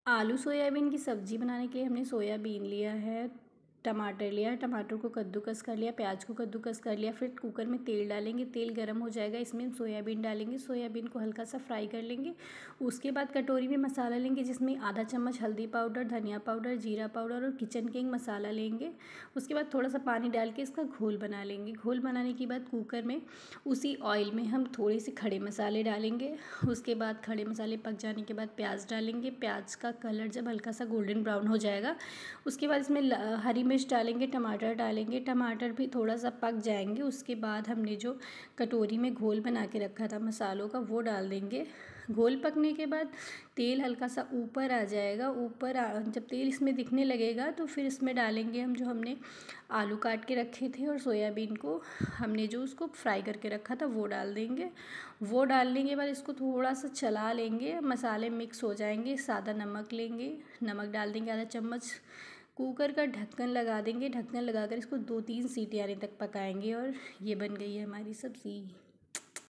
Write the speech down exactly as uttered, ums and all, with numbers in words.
आलू सोयाबीन की सब्ज़ी बनाने के लिए हमने सोयाबीन लिया है, टमाटर लिया है, टमाटर को कद्दूकस कर लिया, प्याज को कद्दूकस कर लिया। फिर कुकर में तेल डालेंगे, तेल गर्म हो जाएगा, इसमें हम सोयाबीन डालेंगे, सोयाबीन को हल्का सा फ्राई कर लेंगे। उसके बाद कटोरी में मसाला लेंगे, जिसमें आधा चम्मच हल्दी पाउडर, धनिया पाउडर, जीरा पाउडर और किचन किंग मसाला लेंगे। उसके बाद थोड़ा सा पानी डाल के इसका घोल बना लेंगे। घोल बनाने के बाद कुकर में उसी ऑयल में हम थोड़े से खड़े मसाले डालेंगे। उसके बाद खड़े मसाले पक जाने के बाद प्याज डालेंगे। प्याज का कलर जब हल्का सा गोल्डन ब्राउन हो जाएगा, उसके बाद इसमें हरी मिर्च डालेंगे, टमाटर डालेंगे। टमाटर भी थोड़ा सा पक जाएंगे, उसके बाद हमने जो कटोरी में घोल बना के रखा था मसालों का, वो डाल देंगे। घोल पकने के बाद तेल हल्का सा ऊपर आ जाएगा। ऊपर आ, जब तेल इसमें दिखने लगेगा तो फिर इसमें डालेंगे हम जो हमने आलू काट के रखे थे और सोयाबीन को हमने जो उसको फ्राई करके रखा था वो डाल देंगे। वो डालने के बाद इसको थोड़ा सा चला लेंगे, मसाले मिक्स हो जाएंगे। सादा नमक लेंगे, नमक डाल देंगे आधा चम्मच। कुकर का ढक्कन लगा देंगे, ढक्कन लगाकर इसको दो तीन सीटी आने तक पकाएंगे और ये बन गई है हमारी सब्ज़ी।